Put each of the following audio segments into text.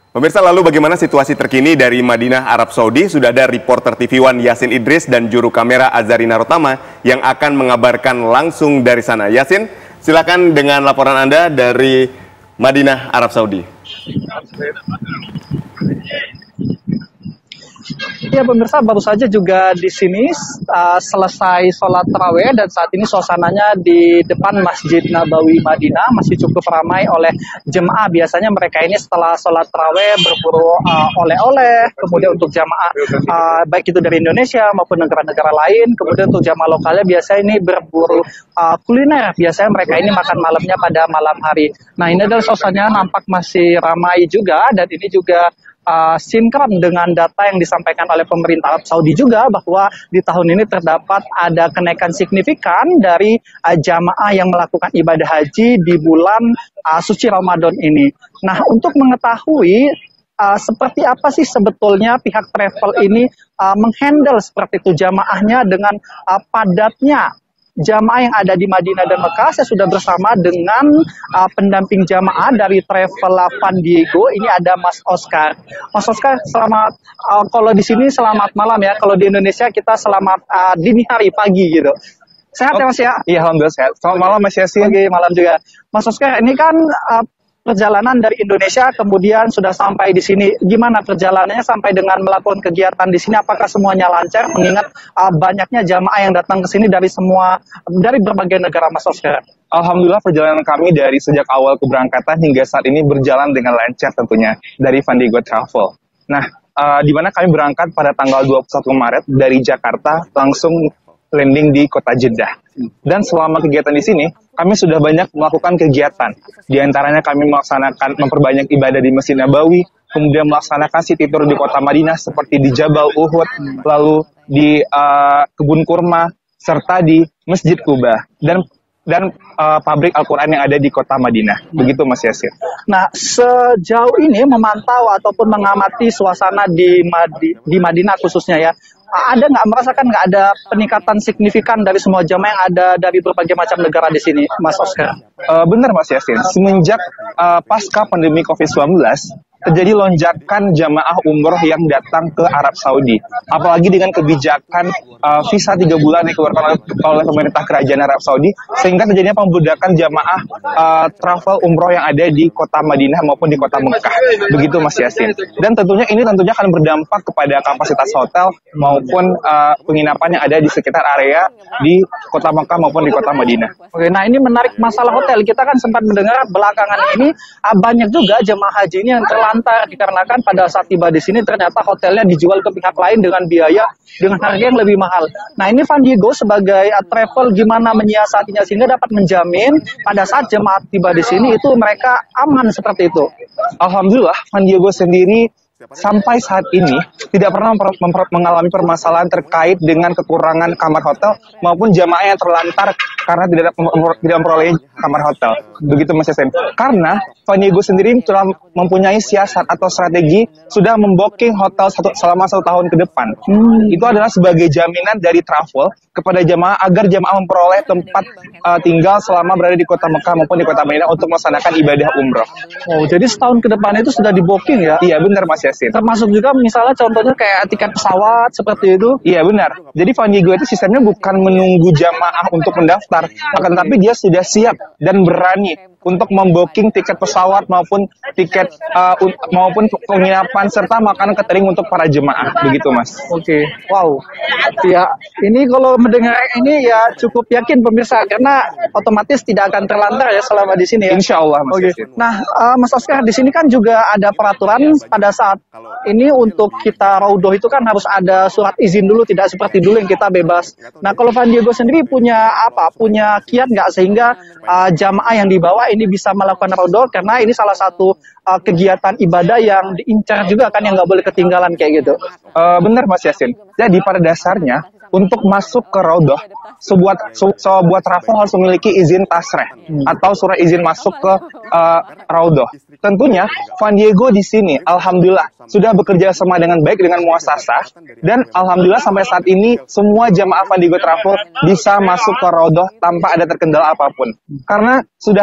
Pemirsa, lalu bagaimana situasi terkini dari Madinah, Arab Saudi? Sudah ada reporter TV One Yasin Idris dan juru kamera Azarina Rotama yang akan mengabarkan langsung dari sana. Yasin, silakan dengan laporan Anda dari Madinah, Arab Saudi. Ya pemirsa, baru saja juga di sini selesai sholat tarawih dan saat ini suasananya di depan Masjid Nabawi Madinah masih cukup ramai oleh jemaah. Biasanya mereka ini setelah sholat tarawih berburu oleh-oleh, kemudian untuk jemaah baik itu dari Indonesia maupun negara-negara lain, kemudian untuk jemaah lokalnya biasa ini berburu kuliner. Biasanya mereka ini makan malamnya pada malam hari. Nah, ini adalah suasananya nampak masih ramai juga, dan ini juga sinkron dengan data yang disampaikan oleh pemerintah Arab Saudi juga, bahwa di tahun ini terdapat ada kenaikan signifikan dari jamaah yang melakukan ibadah haji di bulan suci Ramadan ini. Nah, untuk mengetahui seperti apa sih sebetulnya pihak travel ini menghandle seperti itu jamaahnya dengan padatnya jamaah yang ada di Madinah dan Mekah, saya sudah bersama dengan pendamping jamaah dari Travel Van Diego. Ini ada Mas Oscar. Mas Oscar, selamat. Kalau di sini selamat malam ya. Kalau di Indonesia kita selamat dini hari, pagi gitu. Sehat ya Mas ya? Iya, alhamdulillah sehat. Selamat malam Mas Yasin. Oke, malam juga. Mas Oscar, ini kan perjalanan dari Indonesia kemudian sudah sampai di sini. Gimana perjalanannya sampai dengan melakukan kegiatan di sini? Apakah semuanya lancar? Mengingat banyaknya jamaah yang datang ke sini dari berbagai negara, Mas Oscar. Alhamdulillah perjalanan kami dari sejak awal keberangkatan hingga saat ini berjalan dengan lancar tentunya dari Van Diego Travel. Nah, di mana kami berangkat pada tanggal 21 Maret dari Jakarta langsung landing di kota Jeddah. Dan selama kegiatan di sini, kami sudah banyak melakukan kegiatan. Di antaranya kami memperbanyak ibadah di Masjid Nabawi, kemudian melaksanakan city tour di kota Madinah seperti di Jabal Uhud, lalu di kebun kurma, serta di Masjid Quba dan pabrik Al-Quran yang ada di kota Madinah. Begitu Mas Yasin. Nah, sejauh ini memantau ataupun mengamati suasana di Madinah khususnya ya, ada merasakan ada peningkatan signifikan dari semua jamaah yang ada dari berbagai macam negara di sini, Mas Oscar? Benar Mas Yasin, semenjak pasca pandemi COVID-19, terjadi lonjakan jamaah umroh yang datang ke Arab Saudi. Apalagi dengan kebijakan visa 3 bulan yang dikeluarkan oleh pemerintah kerajaan Arab Saudi, sehingga terjadinya pembudakan jamaah travel umroh yang ada di kota Madinah maupun di kota Mekah. Begitu Mas Yasin. Dan tentunya akan berdampak kepada kapasitas hotel maupun penginapan yang ada di sekitar area di kota Mekah maupun di kota Madinah. Oke, nah ini menarik masalah hotel. Kita kan sempat mendengar belakangan ini banyak juga jemaah haji ini yang terlantar dikarenakan pada saat tiba di sini ternyata hotelnya dijual ke pihak lain dengan biaya dengan harga yang lebih mahal. Nah, ini Van Diego sebagai travel gimana menyiasatinya sehingga dapat menjamin pada saat jemaah tiba di sini itu mereka aman seperti itu. Alhamdulillah Van Diego sendiri sampai saat ini tidak pernah mengalami permasalahan terkait dengan kekurangan kamar hotel maupun jamaah yang terlantar karena tidak memperoleh kamar hotel. Begitu Mas Yasin. Karena Van Diego sendiri telah mempunyai siasat atau strategi sudah membooking hotel selama 1 tahun ke depan. Itu adalah sebagai jaminan dari travel kepada jamaah agar jamaah memperoleh tempat tinggal selama berada di kota Mekah maupun di kota Madinah untuk melaksanakan ibadah umroh. Oh, jadi setahun ke depan itu sudah di booking ya? Iya benar Mas Yasin. Termasuk juga misalnya contohnya kayak tiket pesawat seperti itu? Iya benar. Jadi Van Diego itu sistemnya bukan menunggu jamaah untuk mendaftar, akan tetapi dia sudah siap dan berani untuk membooking tiket pesawat maupun tiket maupun penginapan serta makanan catering untuk para jemaah. Begitu Mas. Oke. Wow. Ya, ini kalau mendengar ini ya cukup yakin pemirsa karena otomatis tidak akan terlantar ya selama di sini ya. Insya Allah Mas. Oke. Nah, Mas Oscar, di sini kan juga ada peraturan pada saat ini untuk kita raudoh itu kan harus ada surat izin dulu, tidak seperti dulu yang kita bebas. Nah, kalau Van Diego sendiri punya kiat nggak sehingga jamaah yang dibawa ini bisa melakukan raudoh, karena ini salah satu kegiatan ibadah yang diincar juga kan, yang nggak boleh ketinggalan kayak gitu. Benar Mas Yasin. Jadi pada dasarnya untuk masuk ke raudoh, sebuah travel harus memiliki izin tasreh atau surat izin masuk ke raudoh. Tentunya Van Diego di sini alhamdulillah sudah bekerja sama dengan baik dengan muasasah, dan alhamdulillah sampai saat ini semua jamaah Van Diego Travel bisa masuk ke raudoh tanpa ada terkendala apapun. Karena sudah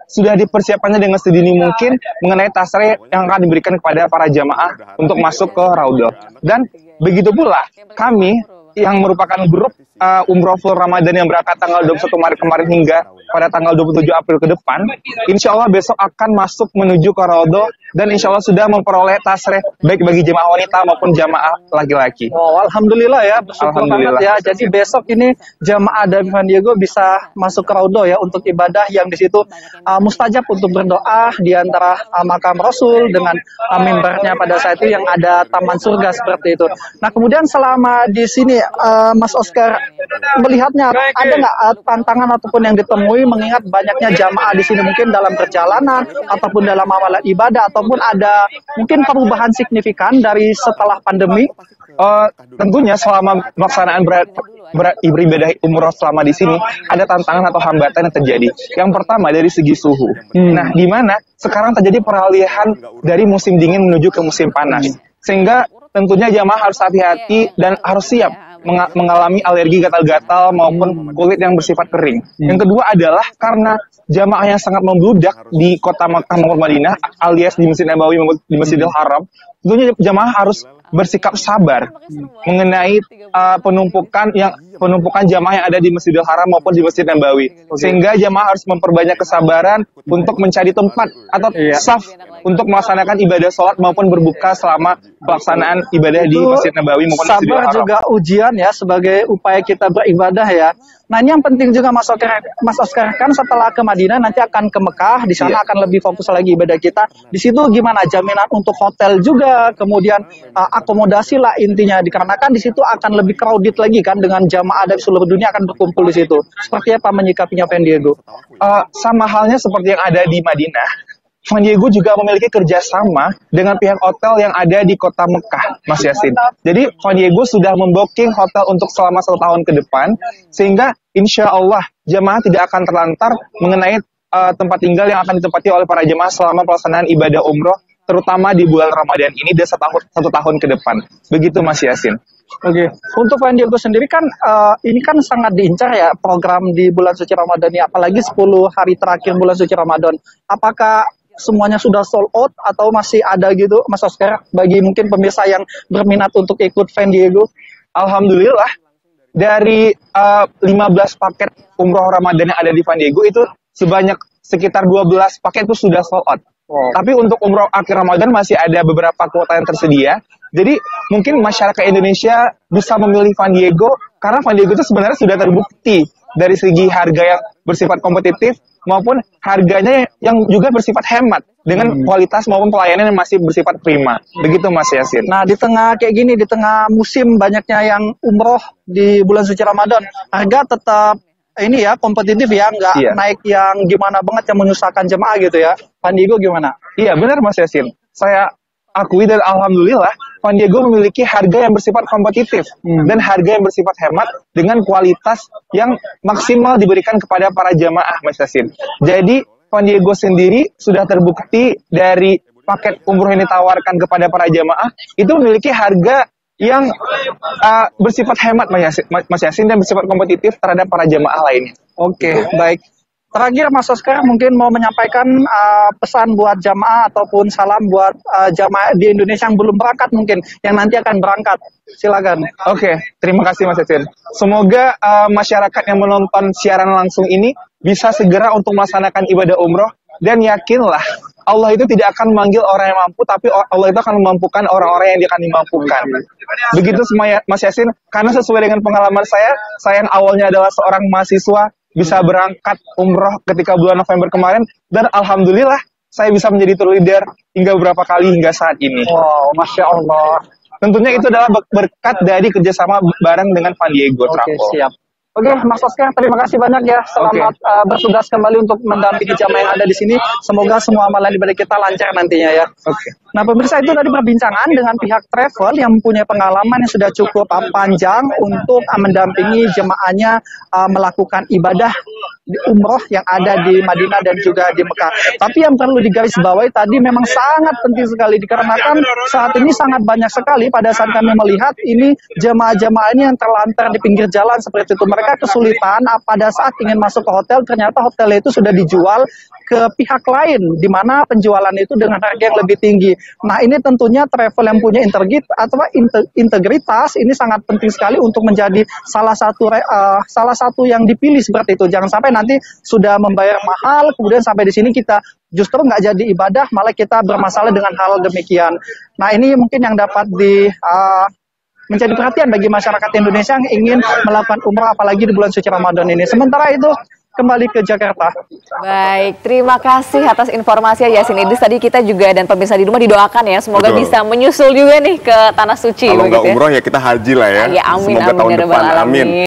sudah dipersiapkannya dengan sedini mungkin mengenai tasre yang akan diberikan kepada para jamaah untuk masuk ke Raudhah. Dan begitu pula kami yang merupakan grup umroh full Ramadan yang berangkat tanggal 21 Maret kemarin hingga pada tanggal 27 April ke depan, insya Allah besok akan masuk menuju ke Raudhah dan insya Allah sudah memperoleh tasreh baik bagi jemaah wanita maupun jemaah laki-laki. Oh, alhamdulillah ya, bersyukur banget ya. Jadi besok ini jemaah dari San Diego bisa masuk ke Raudhah ya untuk ibadah yang di situ mustajab untuk berdoa di antara makam Rasul dengan mimbarnya pada saat itu yang ada taman surga seperti itu. Nah, kemudian selama di sini Mas Oscar melihatnya ada nggak tantangan ataupun yang ditemui mengingat banyaknya jamaah di sini mungkin dalam perjalanan ataupun dalam amalan ibadah ataupun ada mungkin perubahan signifikan dari setelah pandemi? Tentunya selama pelaksanaan beribadah umroh selama di sini ada tantangan atau hambatan yang terjadi. Yang pertama dari segi suhu. Nah, di mana sekarang terjadi peralihan dari musim dingin menuju ke musim panas, sehingga tentunya jamaah harus hati-hati dan harus siap mengalami alergi gatal-gatal maupun kulit yang bersifat kering. Yang kedua adalah karena jamaah yang sangat membludak di kota Makkah maupun Madinah alias di Masjid Nabawi maupun di Masjidil Haram, tentunya jamaah harus bersikap sabar mengenai penumpukan jamaah yang ada di Masjidil Haram maupun di Masjid Nabawi. Sehingga jamaah harus memperbanyak kesabaran untuk mencari tempat atau saf untuk melaksanakan ibadah sholat maupun berbuka selama pelaksanaan ibadah di Masjid Nabawi maupun Masjidil Haram. Sabar juga ujian ya sebagai upaya kita beribadah ya. Nah, ini yang penting juga Mas Oscar kan setelah ke Madinah nanti akan ke Mekah, di sana akan lebih fokus lagi ibadah kita. Di situ gimana jaminan untuk hotel juga, kemudian akomodasi lah intinya dikarenakan di situ akan lebih crowded lagi kan dengan jamaah dari seluruh dunia akan berkumpul di situ. Seperti apa menyikapinya San Diego? Sama halnya seperti yang ada di Madinah. San Diego juga memiliki kerjasama dengan pihak hotel yang ada di kota Mekah, Mas Yasin. Jadi San Diego sudah membooking hotel untuk selama 1 tahun ke depan, sehingga insya Allah jemaah tidak akan terlantar mengenai tempat tinggal yang akan ditempati oleh para jemaah selama pelaksanaan ibadah umroh, terutama di bulan Ramadan ini dan 1 tahun ke depan. Begitu Mas Yasin. Oke, untuk San Diego sendiri kan ini kan sangat diincar ya program di bulan suci Ramadan ini, apalagi 10 hari terakhir bulan suci Ramadan. Apakah semuanya sudah sold out atau masih ada gitu Mas Oscar bagi mungkin pemirsa yang berminat untuk ikut San Diego? Alhamdulillah dari 15 paket umroh Ramadan yang ada di San Diego itu sebanyak sekitar 12 paket itu sudah sold out. Tapi untuk umroh akhir Ramadan masih ada beberapa kuota yang tersedia. Jadi mungkin masyarakat Indonesia bisa memilih San Diego karena San Diego itu sebenarnya sudah terbukti dari segi harga yang bersifat kompetitif maupun harganya yang juga bersifat hemat dengan kualitas maupun pelayanan yang masih bersifat prima. Begitu Mas Yasin. Nah, di tengah kayak gini, di tengah musim banyaknya yang umroh di bulan suci Ramadan, harga tetap ini ya kompetitif ya, nggak naik yang gimana banget yang menyusahkan jemaah gitu ya. San Diego gimana? Iya benar Mas Yasin. Saya akui dan alhamdulillah San Diego memiliki harga yang bersifat kompetitif dan harga yang bersifat hemat dengan kualitas yang maksimal diberikan kepada para jamaah Mas Yasin. Jadi San Diego sendiri sudah terbukti dari paket umroh yang ditawarkan kepada para jamaah itu memiliki harga yang bersifat hemat Mas Yasin dan bersifat kompetitif terhadap para jamaah lainnya. Oke, baik. Terakhir Mas Oscar mungkin mau menyampaikan pesan buat jamaah ataupun salam buat jamaah di Indonesia yang belum berangkat mungkin, yang nanti akan berangkat. Silakan. Oke, terima kasih Mas Yasin. Semoga masyarakat yang menonton siaran langsung ini bisa segera untuk melaksanakan ibadah umroh dan yakinlah Allah itu tidak akan memanggil orang yang mampu, tapi Allah itu akan memampukan orang-orang yang akan dimampukan. Begitu semua Mas Yasin, karena sesuai dengan pengalaman saya yang awalnya adalah seorang mahasiswa bisa berangkat umroh ketika bulan November kemarin, dan alhamdulillah saya bisa menjadi tour leader hingga beberapa kali hingga saat ini. Wow, Masya Allah. Tentunya itu adalah berkat dari kerjasama bareng dengan San Diego Travel. Oke, siap. Oke, Mas Oscar, terima kasih banyak ya. Selamat bertugas kembali untuk mendampingi jamaah yang ada di sini. Semoga semua amalan ibadah kita lancar nantinya ya. Oke. Nah, pemirsa, itu tadi perbincangan dengan pihak travel yang mempunyai pengalaman yang sudah cukup panjang untuk mendampingi jemaahnya melakukan ibadah umroh yang ada di Madinah dan juga di Mekah. Tapi yang perlu digarisbawahi tadi memang sangat penting sekali dikarenakan saat ini sangat banyak sekali pada saat kami melihat ini jemaah-jemaah ini yang terlantar di pinggir jalan seperti itu. Mereka kesulitan pada saat ingin masuk ke hotel, ternyata hotel itu sudah dijual ke pihak lain, di mana penjualan itu dengan harga yang lebih tinggi. Nah, ini tentunya travel yang punya integritas ini sangat penting sekali untuk menjadi salah satu yang dipilih seperti itu. Jangan sampai nanti sudah membayar mahal, kemudian sampai di sini kita justru nggak jadi ibadah, malah kita bermasalah dengan hal demikian. Nah, ini mungkin yang dapat menjadi perhatian bagi masyarakat Indonesia yang ingin melakukan umrah apalagi di bulan suci Ramadan ini. Sementara itu kembali ke Jakarta. Baik, terima kasih atas informasi Yasin Idris. Tadi kita juga dan pemirsa di rumah didoakan ya, semoga bisa menyusul juga nih ke Tanah Suci. Kalau nggak umroh ya kita haji lah ya. Ya amin, semoga amin, tahun depan, amin.